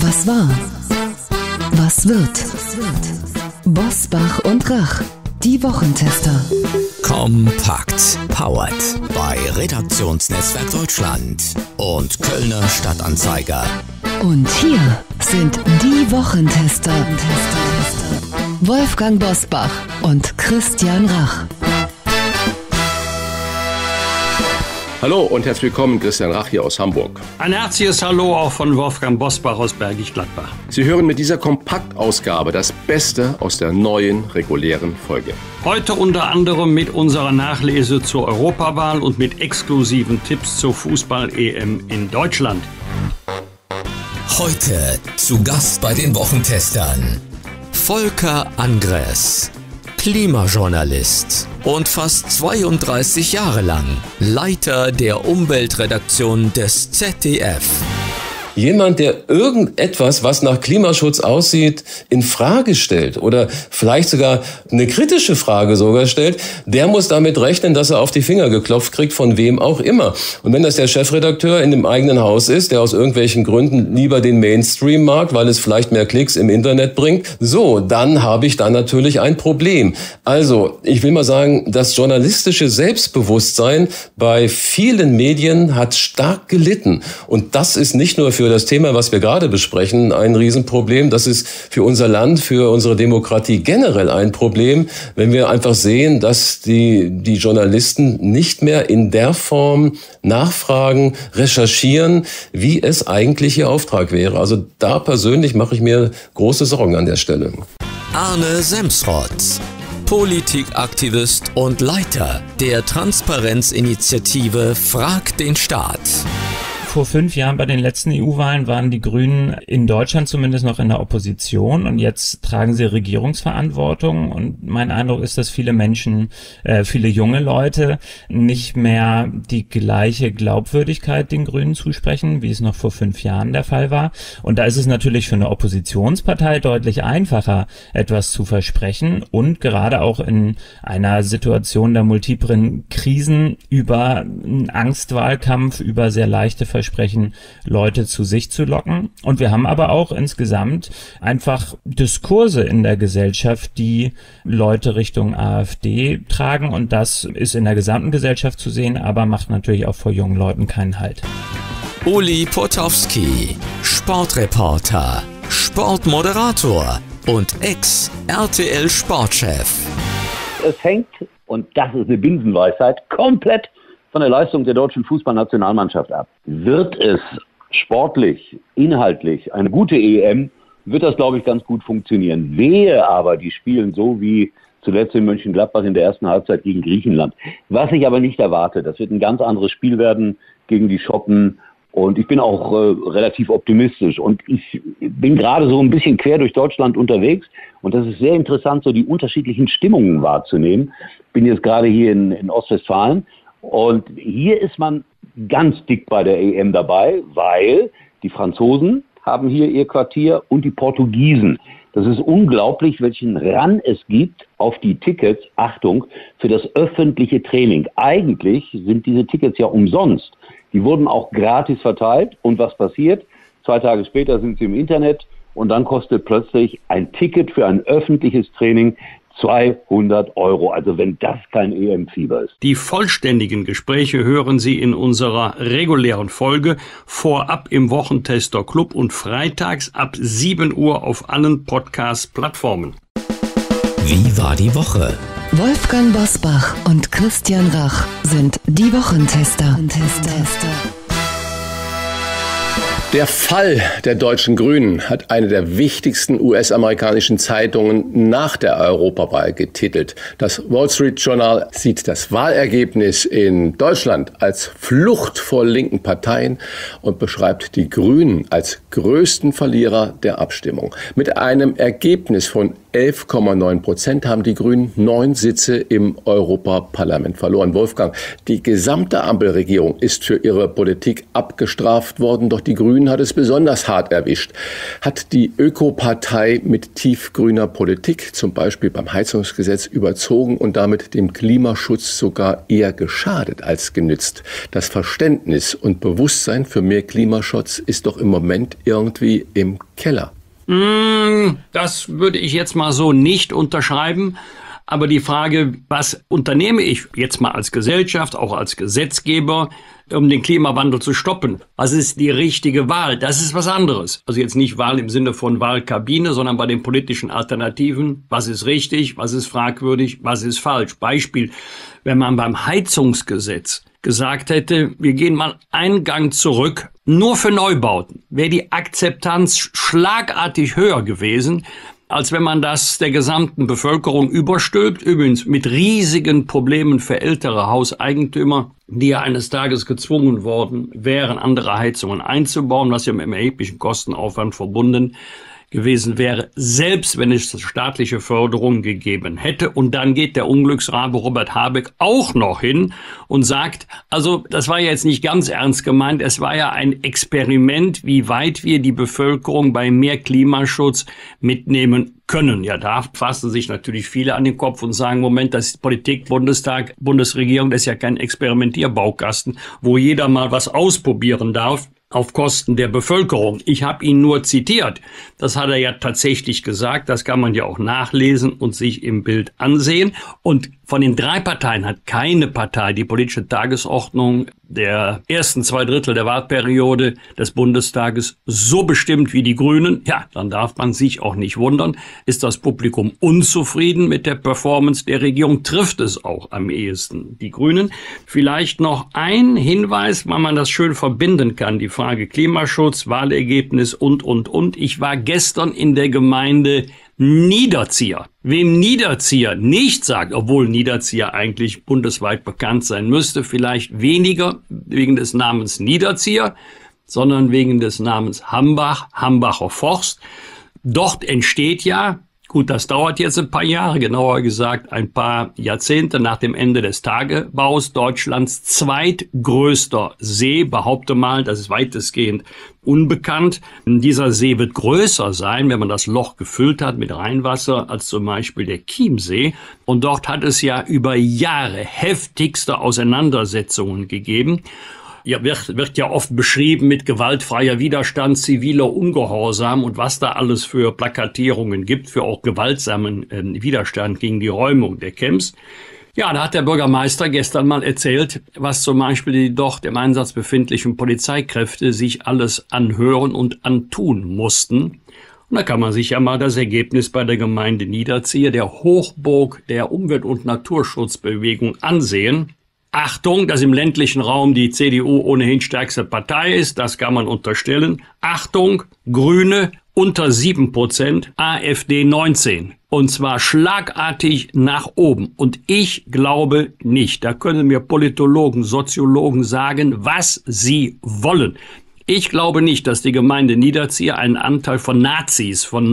Was war? Was wird? Bosbach und Rach, die Wochentester. Kompakt. Powered bei Redaktionsnetzwerk Deutschland und Kölner Stadtanzeiger. Und hier sind die Wochentester. Wolfgang Bosbach und Christian Rach. Hallo und herzlich willkommen, Christian Rach hier aus Hamburg. Ein herzliches Hallo auch von Wolfgang Bosbach aus Bergisch Gladbach. Sie hören mit dieser Kompaktausgabe das Beste aus der neuen regulären Folge. Heute unter anderem mit unserer Nachlese zur Europawahl und mit exklusiven Tipps zur Fußball-EM in Deutschland. Heute zu Gast bei den Wochentestern Volker Angress, Klimajournalist und fast 32 Jahre lang Leiter der Umweltredaktion des ZDF. Jemand, der irgendetwas, was nach Klimaschutz aussieht, in Frage stellt oder vielleicht sogar eine kritische Frage sogar stellt, der muss damit rechnen, dass er auf die Finger geklopft kriegt, von wem auch immer. Und wenn das der Chefredakteur in dem eigenen Haus ist, der aus irgendwelchen Gründen lieber den Mainstream mag, weil es vielleicht mehr Klicks im Internet bringt, so, dann habe ich da natürlich ein Problem. Also, ich will mal sagen, das journalistische Selbstbewusstsein bei vielen Medien hat stark gelitten. Und das ist nicht nur für das Thema, was wir gerade besprechen, ein Riesenproblem. Das ist für unser Land, für unsere Demokratie generell ein Problem, wenn wir einfach sehen, dass die Journalisten nicht mehr in der Form nachfragen, recherchieren, wie es eigentlich ihr Auftrag wäre. Also da persönlich mache ich mir große Sorgen an der Stelle. Arne Semsrott, Politikaktivist und Leiter der Transparenzinitiative Frag den Staat. Vor 5 Jahren bei den letzten EU-Wahlen waren die Grünen in Deutschland zumindest noch in der Opposition und jetzt tragen sie Regierungsverantwortung und mein Eindruck ist, dass viele Menschen, viele junge Leute nicht mehr die gleiche Glaubwürdigkeit den Grünen zusprechen, wie es noch vor 5 Jahren der Fall war. Und da ist es natürlich für eine Oppositionspartei deutlich einfacher, etwas zu versprechen und gerade auch in einer Situation der multiplen Krisen über einen Angstwahlkampf, über sehr leichte Versprechen Leute zu sich zu locken. Und wir haben aber auch insgesamt einfach Diskurse in der Gesellschaft, die Leute Richtung AfD tragen. Und das ist in der gesamten Gesellschaft zu sehen, aber macht natürlich auch vor jungen Leuten keinen Halt. Uli Potowski, Sportreporter, Sportmoderator und Ex-RTL-Sportchef. Es hängt, und das ist eine Binsenweisheit, komplett von der Leistung der deutschen Fußballnationalmannschaft ab. Wird es sportlich, inhaltlich eine gute EM, wird das, glaube ich, ganz gut funktionieren. Wehe aber, die spielen so wie zuletzt in Mönchengladbach in der ersten Halbzeit gegen Griechenland. Was ich aber nicht erwarte, das wird ein ganz anderes Spiel werden gegen die Schotten. Und ich bin auch relativ optimistisch. Und ich bin gerade so ein bisschen quer durch Deutschland unterwegs. Und das ist sehr interessant, so die unterschiedlichen Stimmungen wahrzunehmen. Ich bin jetzt gerade hier in Ostwestfalen. Und hier ist man ganz dick bei der EM dabei, weil die Franzosen haben hier ihr Quartier und die Portugiesen. Das ist unglaublich, welchen Run es gibt auf die Tickets, Achtung, für das öffentliche Training. Eigentlich sind diese Tickets ja umsonst. Die wurden auch gratis verteilt. Und was passiert? 2 Tage später sind sie im Internet und dann kostet plötzlich ein Ticket für ein öffentliches Training 200 €. Also wenn das kein EM-Fieber ist. Die vollständigen Gespräche hören Sie in unserer regulären Folge vorab im Wochentester Club und freitags ab 7 Uhr auf allen Podcast-Plattformen. Wie war die Woche? Wolfgang Bosbach und Christian Rach sind die Wochentester. Der Fall der deutschen Grünen hat eine der wichtigsten US-amerikanischen Zeitungen nach der Europawahl getitelt. Das Wall Street Journal sieht das Wahlergebnis in Deutschland als Flucht vor linken Parteien und beschreibt die Grünen als größten Verlierer der Abstimmung. Mit einem Ergebnis von 11,9% haben die Grünen 9 Sitze im Europaparlament verloren. Wolfgang, die gesamte Ampelregierung ist für ihre Politik abgestraft worden, doch die Grünen hat es besonders hart erwischt. Hat die Ökopartei mit tiefgrüner Politik, zum Beispiel beim Heizungsgesetz, überzogen und damit dem Klimaschutz sogar eher geschadet als genützt? Das Verständnis und Bewusstsein für mehr Klimaschutz ist doch im Moment irgendwie im Keller. Das würde ich jetzt mal so nicht unterschreiben. Aber die Frage, was unternehme ich jetzt mal als Gesellschaft, auch als Gesetzgeber, um den Klimawandel zu stoppen? Was ist die richtige Wahl? Das ist was anderes. Also jetzt nicht Wahl im Sinne von Wahlkabine, sondern bei den politischen Alternativen. Was ist richtig? Was ist fragwürdig? Was ist falsch? Beispiel, wenn man beim Heizungsgesetz gesagt hätte, wir gehen mal einen Gang zurück, nur für Neubauten, wäre die Akzeptanz schlagartig höher gewesen, als wenn man das der gesamten Bevölkerung überstülpt. Übrigens mit riesigen Problemen für ältere Hauseigentümer, die ja eines Tages gezwungen worden wären, andere Heizungen einzubauen, was ja mit einem erheblichen Kostenaufwand verbunden gewesen wäre, selbst wenn es staatliche Förderung gegeben hätte. Und dann geht der Unglücksrabe Robert Habeck auch noch hin und sagt, also das war ja jetzt nicht ganz ernst gemeint, es war ja ein Experiment, wie weit wir die Bevölkerung bei mehr Klimaschutz mitnehmen können. Ja, da fassen sich natürlich viele an den Kopf und sagen, Moment, das ist Politik, Bundestag, Bundesregierung, das ist ja kein Experimentierbaukasten, wo jeder mal was ausprobieren darf auf Kosten der Bevölkerung. Ich habe ihn nur zitiert. Das hat er ja tatsächlich gesagt. Das kann man ja auch nachlesen und sich im Bild ansehen. Und von den 3 Parteien hat keine Partei die politische Tagesordnung der ersten 2/3 der Wahlperiode des Bundestages so bestimmt wie die Grünen. Ja, dann darf man sich auch nicht wundern. Ist das Publikum unzufrieden mit der Performance der Regierung, trifft es auch am ehesten die Grünen. Vielleicht noch ein Hinweis, weil man das schön verbinden kann, die Frage Klimaschutz, Wahlergebnis und. Ich war gestern in der Gemeinde Niederzieher. Wem Niederzieher nicht sagt, obwohl Niederzieher eigentlich bundesweit bekannt sein müsste, vielleicht weniger wegen des Namens Niederzieher, sondern wegen des Namens Hambach, Hambacher Forst. Dort entsteht ja, gut, das dauert jetzt ein paar Jahre, genauer gesagt ein paar Jahrzehnte nach dem Ende des Tagebaus, Deutschlands zweitgrößter See, behaupte mal, das ist weitestgehend unbekannt. Dieser See wird größer sein, wenn man das Loch gefüllt hat mit Rheinwasser, als zum Beispiel der Chiemsee. Und dort hat es ja über Jahre heftigste Auseinandersetzungen gegeben. Ja, wird ja oft beschrieben mit gewaltfreier Widerstand, ziviler Ungehorsam und was da alles für Plakatierungen gibt, für auch gewaltsamen Widerstand gegen die Räumung der Camps. Ja, da hat der Bürgermeister gestern mal erzählt, was zum Beispiel die dort im Einsatz befindlichen Polizeikräfte sich alles anhören und antun mussten. Und da kann man sich ja mal das Ergebnis bei der Gemeinde Niederzieher, der Hochburg der Umwelt- und Naturschutzbewegung, ansehen. Achtung, dass im ländlichen Raum die CDU ohnehin stärkste Partei ist, das kann man unterstellen. Achtung, Grüne unter 7%, AfD 19%. Und zwar schlagartig nach oben. Und ich glaube nicht, da können mir Politologen, Soziologen sagen, was sie wollen. Ich glaube nicht, dass die Gemeinde Niederzieher einen Anteil von Nazis von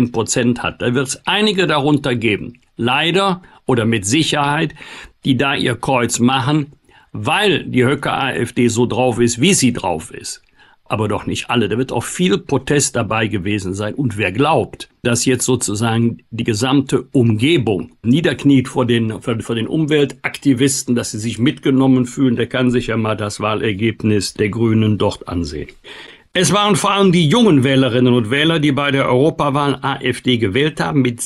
19% hat. Da wird es einige darunter geben. Leider oder mit Sicherheit, die da ihr Kreuz machen, weil die Höcke AfD so drauf ist, wie sie drauf ist. Aber doch nicht alle. Da wird auch viel Protest dabei gewesen sein. Und wer glaubt, dass jetzt sozusagen die gesamte Umgebung niederkniet vor den Umweltaktivisten, dass sie sich mitgenommen fühlen, der kann sich ja mal das Wahlergebnis der Grünen dort ansehen. Es waren vor allem die jungen Wählerinnen und Wähler, die bei der Europawahl AfD gewählt haben. Mit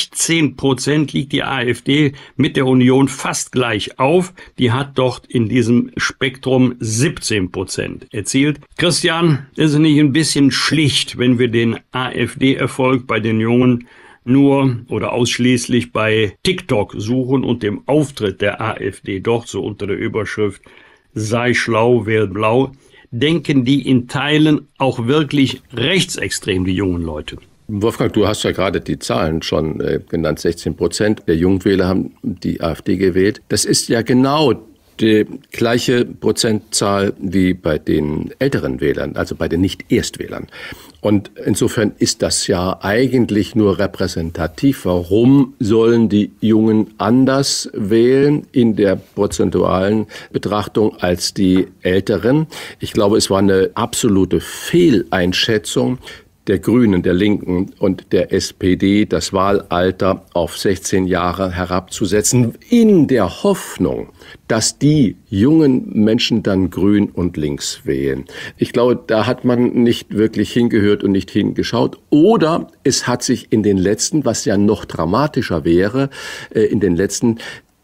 16% liegt die AfD mit der Union fast gleich auf. Die hat dort in diesem Spektrum 17% erzielt. Christian, ist es nicht ein bisschen schlicht, wenn wir den AfD-Erfolg bei den Jungen nur oder ausschließlich bei TikTok suchen und dem Auftritt der AfD dort so unter der Überschrift "Sei schlau, wähl blau"? Denken die in Teilen auch wirklich rechtsextrem, die jungen Leute? Wolfgang, du hast ja gerade die Zahlen schon genannt. 16% der Jungwähler haben die AfD gewählt. Das ist ja genau die gleiche Prozentzahl wie bei den älteren Wählern, also bei den Nicht-Erstwählern. Und insofern ist das ja eigentlich nur repräsentativ. Warum sollen die Jungen anders wählen in der prozentualen Betrachtung als die Älteren? Ich glaube, es war eine absolute Fehleinschätzung der Grünen, der Linken und der SPD, das Wahlalter auf 16 Jahre herabzusetzen, in der Hoffnung, dass die jungen Menschen dann grün und links wählen. Ich glaube, da hat man nicht wirklich hingehört und nicht hingeschaut. Oder es hat sich in den letzten, was ja noch dramatischer wäre, in den letzten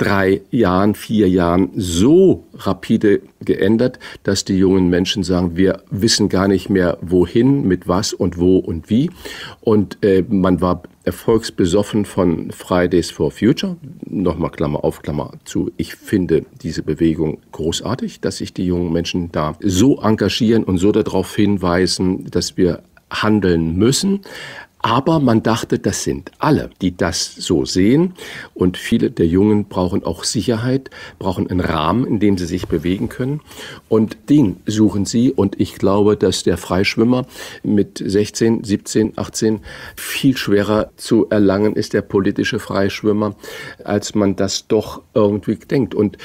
3 Jahren, 4 Jahren so rapide geändert, dass die jungen Menschen sagen, wir wissen gar nicht mehr wohin, mit was und wo und wie. Und man war erfolgsbesoffen von Fridays for Future. Nochmal Klammer auf, Klammer zu. Ich finde diese Bewegung großartig, dass sich die jungen Menschen da so engagieren und so darauf hinweisen, dass wir handeln müssen. Aber man dachte, das sind alle, die das so sehen. Und viele der Jungen brauchen auch Sicherheit, brauchen einen Rahmen, in dem sie sich bewegen können. Und den suchen sie. Und ich glaube, dass der Freischwimmer mit 16, 17, 18 viel schwerer zu erlangen ist, der politische Freischwimmer, als man das doch irgendwie denkt. Und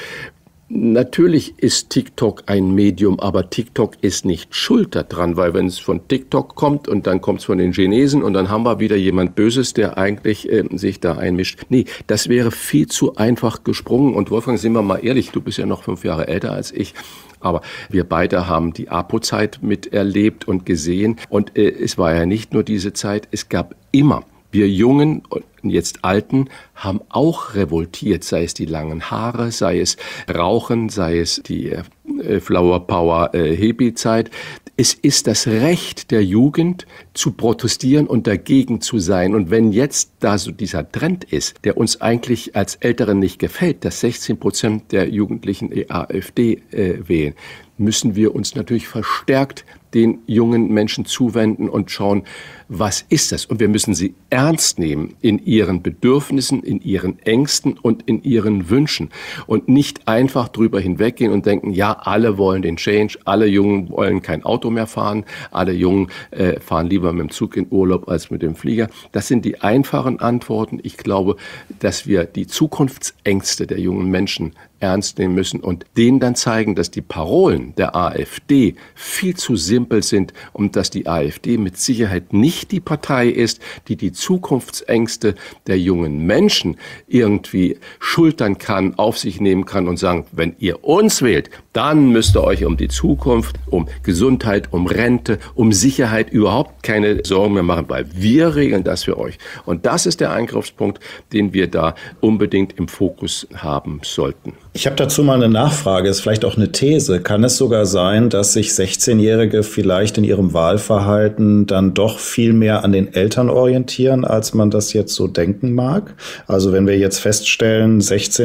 natürlich ist TikTok ein Medium, aber TikTok ist nicht schuld daran, weil wenn es von TikTok kommt und dann kommt es von den Chinesen und dann haben wir wieder jemand Böses, der eigentlich sich da einmischt. Nee, das wäre viel zu einfach gesprungen. Und Wolfgang, sind wir mal ehrlich, du bist ja noch 5 Jahre älter als ich. Aber wir beide haben die APO-Zeit miterlebt und gesehen. Und es war ja nicht nur diese Zeit, es gab immer. Wir Jungen und jetzt Alten haben auch revoltiert, sei es die langen Haare, sei es Rauchen, sei es die Flower Power Hippie-Zeit. Es ist das Recht der Jugend zu protestieren und dagegen zu sein. Und wenn jetzt da so dieser Trend ist, der uns eigentlich als Älteren nicht gefällt, dass 16% der Jugendlichen AfD wählen, müssen wir uns natürlich verstärkt den jungen Menschen zuwenden und schauen, was ist das? Und wir müssen sie ernst nehmen in ihren Bedürfnissen, in ihren Ängsten und in ihren Wünschen und nicht einfach drüber hinweggehen und denken, ja, alle wollen den Change, alle Jungen wollen kein Auto mehr fahren, alle Jungen fahren lieber mit dem Zug in Urlaub als mit dem Flieger. Das sind die einfachen Antworten. Ich glaube, dass wir die Zukunftsängste der jungen Menschen ernst nehmen müssen und denen dann zeigen, dass die Parolen der AfD viel zu simpel sind und dass die AfD mit Sicherheit nicht die Partei ist, die die Zukunftsängste der jungen Menschen irgendwie schultern kann, auf sich nehmen kann und sagen, wenn ihr uns wählt, dann müsst ihr euch um die Zukunft, um Gesundheit, um Rente, um Sicherheit überhaupt keine Sorgen mehr machen, weil wir regeln das für euch. Und das ist der Eingriffspunkt, den wir da unbedingt im Fokus haben sollten. Ich habe dazu mal eine Nachfrage, ist vielleicht auch eine These. Kann es sogar sein, dass sich 16-Jährige vielleicht in ihrem Wahlverhalten dann doch viel mehr an den Eltern orientieren, als man das jetzt so denken mag? Also wenn wir jetzt feststellen,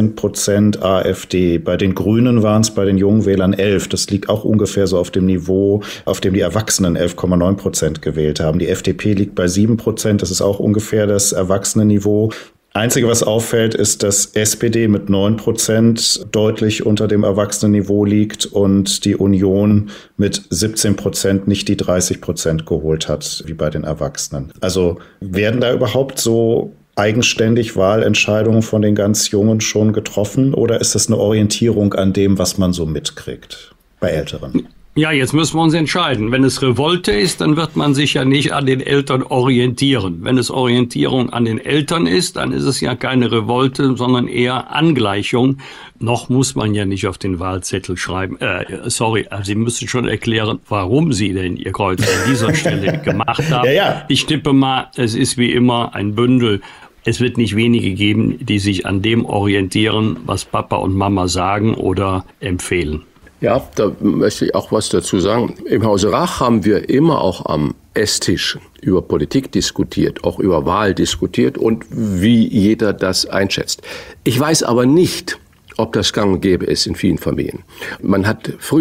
16% AfD, bei den Grünen waren es bei den jungen Wählern 11%. Das liegt auch ungefähr so auf dem Niveau, auf dem die Erwachsenen 11,9% gewählt haben. Die FDP liegt bei 7%, das ist auch ungefähr das Erwachsenenniveau. Einzige, was auffällt, ist, dass SPD mit 9% deutlich unter dem Erwachsenenniveau liegt und die Union mit 17% nicht die 30% geholt hat, wie bei den Erwachsenen. Also werden da überhaupt so eigenständig Wahlentscheidungen von den ganz Jungen schon getroffen oder ist das eine Orientierung an dem, was man so mitkriegt bei Älteren? Ja, jetzt müssen wir uns entscheiden. Wenn es Revolte ist, dann wird man sich ja nicht an den Eltern orientieren. Wenn es Orientierung an den Eltern ist, dann ist es ja keine Revolte, sondern eher Angleichung. Noch muss man ja nicht auf den Wahlzettel schreiben. Sie müssen schon erklären, warum Sie denn Ihr Kreuz an dieser Stelle gemacht haben. Ja. Ich tippe mal, es ist wie immer ein Bündel. Es wird nicht wenige geben, die sich an dem orientieren, was Papa und Mama sagen oder empfehlen. Ja, da möchte ich auch was dazu sagen. Im Hause Rach haben wir immer auch am Esstisch über Politik diskutiert, auch über Wahl diskutiert und wie jeder das einschätzt. Ich weiß aber nicht, ob das gang und gäbe ist in vielen Familien. Man hat früher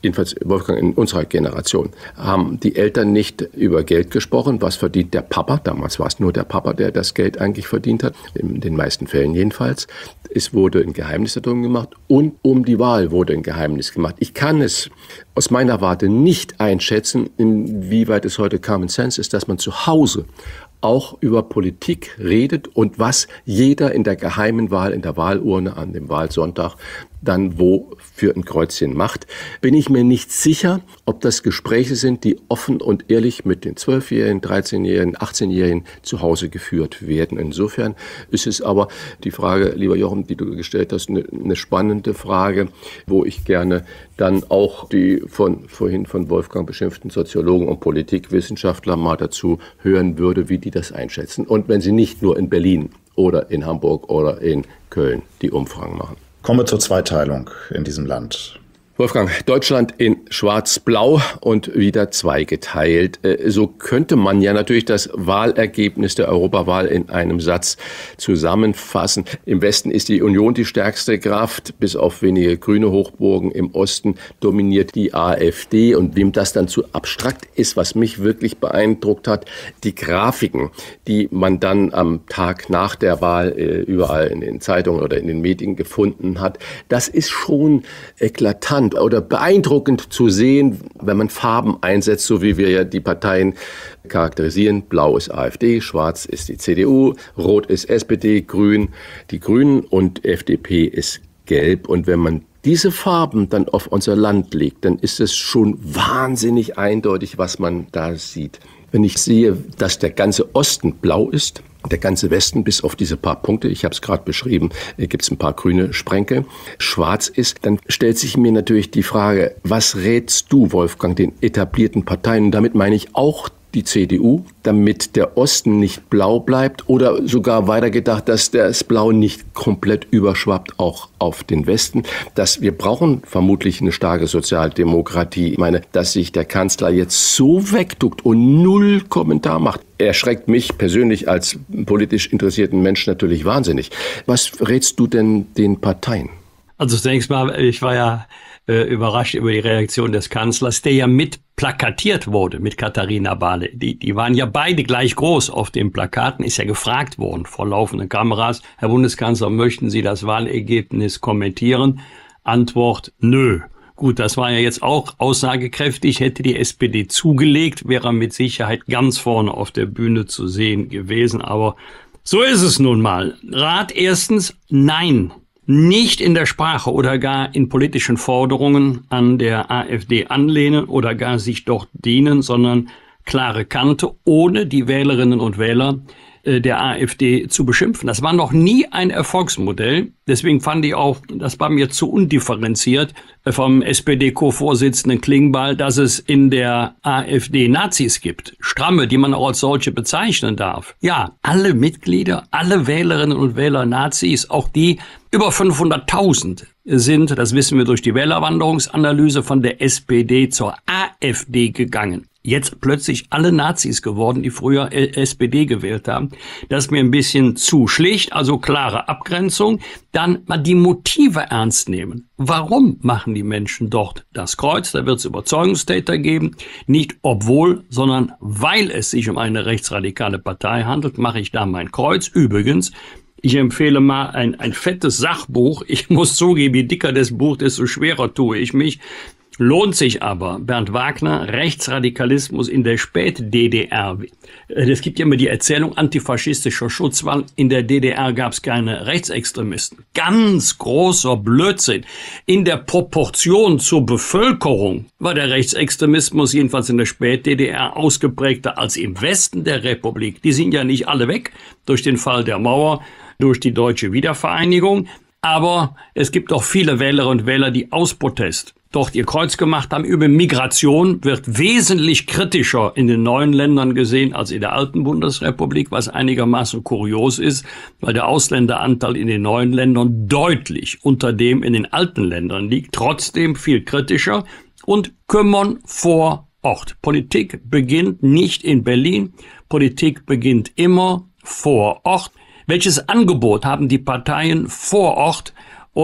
jedenfalls Wolfgang in unserer Generation, haben die Eltern nicht über Geld gesprochen. Was verdient der Papa? Damals war es nur der Papa, der das Geld eigentlich verdient hat, in den meisten Fällen jedenfalls. Es wurde ein Geheimnis darum gemacht und um die Wahl wurde ein Geheimnis gemacht. Ich kann es aus meiner Warte nicht einschätzen, inwieweit es heute Common Sense ist, dass man zu Hause auch über Politik redet und was jeder in der geheimen Wahl, in der Wahlurne an dem Wahlsonntag dann wo für ein Kreuzchen macht. Bin ich mir nicht sicher, ob das Gespräche sind, die offen und ehrlich mit den 12-Jährigen, 13-Jährigen, 18-Jährigen zu Hause geführt werden. Insofern ist es aber die Frage, lieber Jochen, die du gestellt hast, eine spannende Frage, wo ich gerne dann auch die vorhin von Wolfgang beschimpften Soziologen und Politikwissenschaftler mal dazu hören würde, wie die das einschätzen. Und wenn sie nicht nur in Berlin oder in Hamburg oder in Köln die Umfragen machen. Kommen wir zur Zweiteilung in diesem Land. Wolfgang, Deutschland in schwarz-blau und wieder zweigeteilt. So könnte man ja natürlich das Wahlergebnis der Europawahl in einem Satz zusammenfassen. Im Westen ist die Union die stärkste Kraft, bis auf wenige grüne Hochburgen. Im Osten dominiert die AfD. Und wem das dann zu abstrakt ist, was mich wirklich beeindruckt hat, die Grafiken, die man dann am Tag nach der Wahl überall in den Zeitungen oder in den Medien gefunden hat, das ist schon eklatant oder beeindruckend zu sehen, wenn man Farben einsetzt, so wie wir ja die Parteien charakterisieren. Blau ist AfD, schwarz ist die CDU, rot ist SPD, grün die Grünen und FDP ist gelb. Und wenn man diese Farben dann auf unser Land legt, dann ist es schon wahnsinnig eindeutig, was man da sieht. Wenn ich sehe, dass der ganze Osten blau ist, der ganze Westen bis auf diese paar Punkte, ich habe es gerade beschrieben, gibt es ein paar grüne Sprenkel, schwarz ist, dann stellt sich mir natürlich die Frage, was rätst du, Wolfgang, den etablierten Parteien? Und damit meine ich auch die CDU, damit der Osten nicht blau bleibt oder sogar weitergedacht, dass das Blau nicht komplett überschwappt auch auf den Westen. Wir brauchen vermutlich eine starke Sozialdemokratie. Ich meine, dass sich der Kanzler jetzt so wegduckt und null Kommentar macht, erschreckt mich persönlich als politisch interessierten Mensch natürlich wahnsinnig. Was rätst du denn den Parteien? Also zunächst mal, ich war ja überrascht über die Reaktion des Kanzlers, der ja mit plakatiert wurde mit Katharina Barley. Die waren ja beide gleich groß auf den Plakaten, ist ja gefragt worden vor laufenden Kameras. Herr Bundeskanzler, möchten Sie das Wahlergebnis kommentieren? Antwort, nö. Gut, das war ja jetzt auch aussagekräftig. Hätte die SPD zugelegt, wäre er mit Sicherheit ganz vorne auf der Bühne zu sehen gewesen. Aber so ist es nun mal. Rat erstens, nein. Nicht in der Sprache oder gar in politischen Forderungen an der AfD anlehnen oder gar sich dort dienen, sondern klare Kante, ohne die Wählerinnen und Wähler der AfD zu beschimpfen. Das war noch nie ein Erfolgsmodell. Deswegen fand ich auch, das war mir zu undifferenziert vom SPD-Co-Vorsitzenden Klingbeil, dass es in der AfD Nazis gibt. Stramme, die man auch als solche bezeichnen darf. Ja, alle Mitglieder, alle Wählerinnen und Wähler Nazis, auch die über 500.000 sind, das wissen wir durch die Wählerwanderungsanalyse, von der SPD zur AfD gegangen. Jetzt plötzlich alle Nazis geworden, die früher SPD gewählt haben. Das ist mir ein bisschen zu schlicht, also klare Abgrenzung. Dann mal die Motive ernst nehmen. Warum machen die Menschen dort das Kreuz? Da wird es Überzeugungstäter geben. Nicht obwohl, sondern weil es sich um eine rechtsradikale Partei handelt, mache ich da mein Kreuz. Übrigens, ich empfehle mal ein fettes Sachbuch. Ich muss zugeben, je dicker das Buch, desto schwerer tue ich mich. Lohnt sich aber. Bernd Wagner, Rechtsradikalismus in der Spät-DDR. Es gibt ja immer die Erzählung antifaschistischer Schutzwall. In der DDR gab es keine Rechtsextremisten. Ganz großer Blödsinn. In der Proportion zur Bevölkerung war der Rechtsextremismus jedenfalls in der Spät-DDR ausgeprägter als im Westen der Republik. Die sind ja nicht alle weg durch den Fall der Mauer, durch die deutsche Wiedervereinigung. Aber es gibt auch viele Wählerinnen und Wähler, die aus Protest dort ihr Kreuz gemacht haben. Über Migration wird wesentlich kritischer in den neuen Ländern gesehen als in der alten Bundesrepublik, was einigermaßen kurios ist, weil der Ausländeranteil in den neuen Ländern deutlich unter dem in den alten Ländern liegt. Trotzdem viel kritischer und kümmern vor Ort. Politik beginnt nicht in Berlin. Politik beginnt immer vor Ort. Welches Angebot haben die Parteien vor Ort, um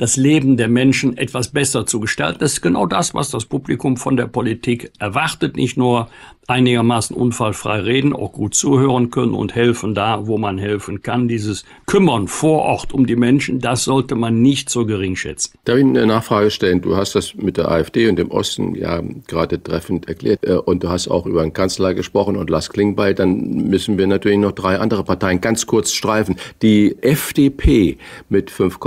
das Leben der Menschen etwas besser zu gestalten. Das ist genau das, was das Publikum von der Politik erwartet. Nicht nur einigermaßen unfallfrei reden, auch gut zuhören können und helfen da, wo man helfen kann. Dieses Kümmern vor Ort um die Menschen, das sollte man nicht so gering schätzen. Darf ich eine Nachfrage stellen? Du hast das mit der AfD und dem Osten ja gerade treffend erklärt und du hast auch über den Kanzler gesprochen und Lars Klingbeil. Dann müssen wir natürlich noch 3 andere Parteien ganz kurz streifen. Die FDP mit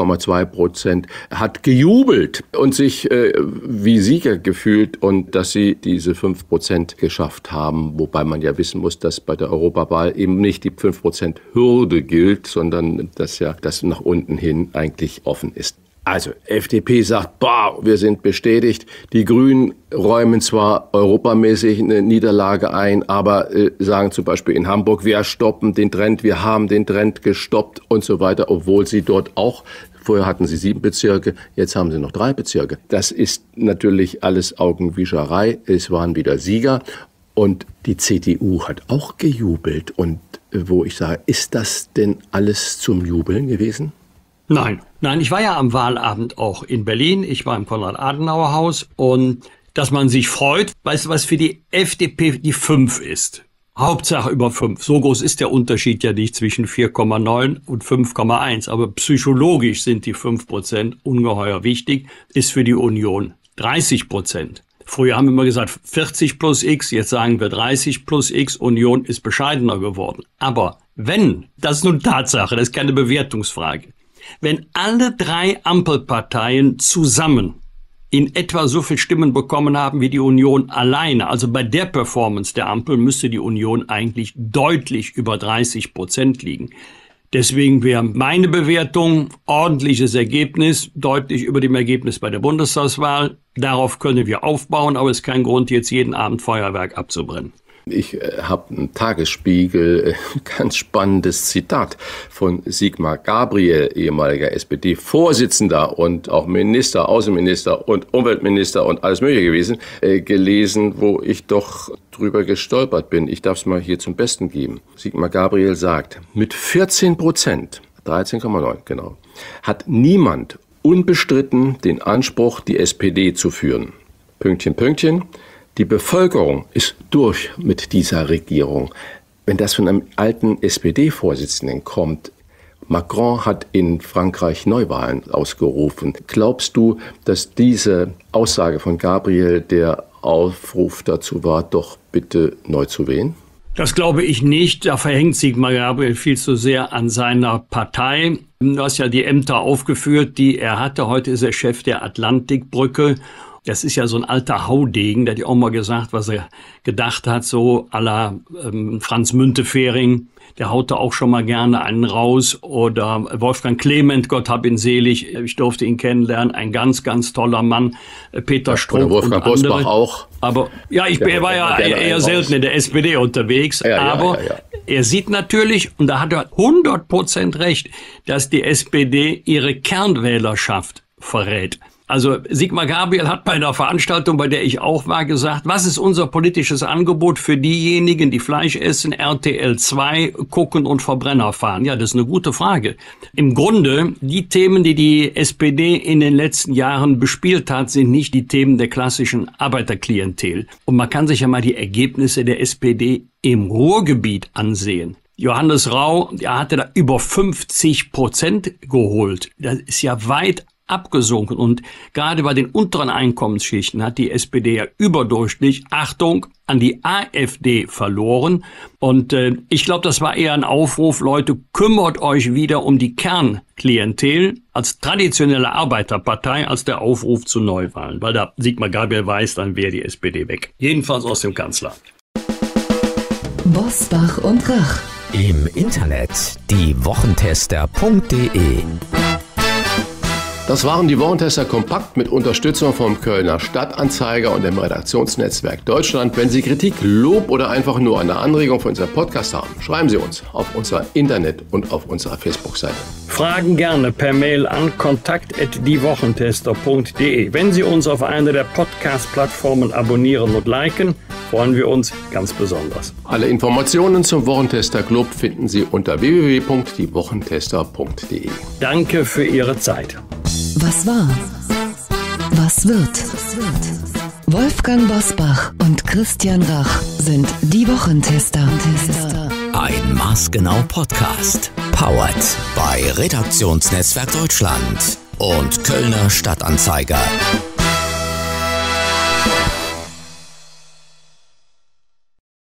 5,2% hat gejubelt und sich wie Sieger gefühlt und dass sie diese 5% geschafft haben, wobei man ja wissen muss, dass bei der Europawahl eben nicht die 5% Hürde gilt, sondern dass ja das nach unten hin eigentlich offen ist. Also FDP sagt, wir sind bestätigt. Die Grünen räumen zwar europamäßig eine Niederlage ein, aber sagen zum Beispiel in Hamburg, wir stoppen den Trend, wir haben den Trend gestoppt und so weiter, obwohl sie dort auch, vorher hatten sie 7 Bezirke, jetzt haben sie noch 3 Bezirke. Das ist natürlich alles Augenwischerei, es waren wieder Sieger. Und die CDU hat auch gejubelt. Und wo ich sage, ist das denn alles zum Jubeln gewesen? Nein, ich war ja am Wahlabend auch in Berlin. Ich war im Konrad-Adenauer-Haus. Und dass man sich freut, weißt du, was für die FDP die 5 ist? Hauptsache über 5. So groß ist der Unterschied ja nicht zwischen 4,9 und 5,1. Aber psychologisch sind die 5% ungeheuer wichtig, ist für die Union 30%. Früher haben wir immer gesagt 40 plus X, jetzt sagen wir 30 plus X, Union ist bescheidener geworden. Aber wenn, das ist nun Tatsache, das ist keine Bewertungsfrage, wenn alle 3 Ampelparteien zusammen in etwa so viel Stimmen bekommen haben wie die Union alleine, also bei der Performance der Ampel müsste die Union eigentlich deutlich über 30% liegen. Deswegen wäre meine Bewertung ordentliches Ergebnis, deutlich über dem Ergebnis bei der Bundestagswahl. Darauf können wir aufbauen, aber es ist kein Grund, jetzt jeden Abend Feuerwerk abzubrennen. Ich habe einen Tagesspiegel, ganz spannendes Zitat von Sigmar Gabriel, ehemaliger SPD-Vorsitzender und auch Minister, Außenminister und Umweltminister und alles Mögliche gewesen, gelesen, wo ich doch drüber gestolpert bin. Ich darf es mal hier zum Besten geben. Sigmar Gabriel sagt, mit 14%, 13,9 genau, hat niemand unbestritten den Anspruch, die SPD zu führen. Pünktchen, Pünktchen. Die Bevölkerung ist durch mit dieser Regierung. Wenn das von einem alten SPD-Vorsitzenden kommt, Macron hat in Frankreich Neuwahlen ausgerufen. Glaubst du, dass diese Aussage von Gabriel der Aufruf dazu war, doch bitte neu zu wählen? Das glaube ich nicht. Da verhängt Sigmar Gabriel viel zu sehr an seiner Partei. Du hast ja die Ämter aufgeführt, die er hatte. Heute ist er Chef der Atlantikbrücke. Das ist ja so ein alter Haudegen, der hat ja auch mal gesagt, was er gedacht hat, so à la Franz Müntefering. Der haute auch schon mal gerne einen raus. Oder Wolfgang Clement, Gott hab ihn selig, ich durfte ihn kennenlernen, ein ganz, ganz toller Mann. Peter Struck und Wolfgang Bosbach auch. Aber ja, er war ja eher selten in der SPD unterwegs. Aber er sieht natürlich, und da hat er 100% recht, dass die SPD ihre Kernwählerschaft verrät. Also Sigmar Gabriel hat bei einer Veranstaltung, bei der ich auch war, gesagt, was ist unser politisches Angebot für diejenigen, die Fleisch essen, RTL 2 gucken und Verbrenner fahren? Ja, das ist eine gute Frage. Im Grunde, die Themen, die die SPD in den letzten Jahren bespielt hat, sind nicht die Themen der klassischen Arbeiterklientel. Und man kann sich ja mal die Ergebnisse der SPD im Ruhrgebiet ansehen. Johannes Rau, der hatte da über 50% geholt. Das ist ja weit abgesunken. Und gerade bei den unteren Einkommensschichten hat die SPD ja überdurchschnittlich, Achtung, an die AfD verloren. Und ich glaube, das war eher ein Aufruf, Leute, kümmert euch wieder um die Kernklientel als traditionelle Arbeiterpartei, als der Aufruf zu Neuwahlen. Weil da Sigmar Gabriel weiß, dann wäre die SPD weg. Jedenfalls aus dem Kanzleramt. Bosbach und Rach. Im Internet diewochentester.de. Das waren die Wochentester kompakt mit Unterstützung vom Kölner Stadtanzeiger und dem Redaktionsnetzwerk Deutschland. Wenn Sie Kritik, Lob oder einfach nur eine Anregung für unseren Podcast haben, schreiben Sie uns auf unserer Internet- und auf unserer Facebook-Seite. Fragen gerne per Mail an kontakt@diewochentester.de. Wenn Sie uns auf einer der Podcast-Plattformen abonnieren und liken, freuen wir uns ganz besonders. Alle Informationen zum Wochentester Club finden Sie unter www.diewochentester.de. Danke für Ihre Zeit. Was war? Was wird? Wolfgang Bosbach und Christian Rach sind die Wochentester. Ein maßgenau Podcast. Powered bei Redaktionsnetzwerk Deutschland und Kölner Stadtanzeiger.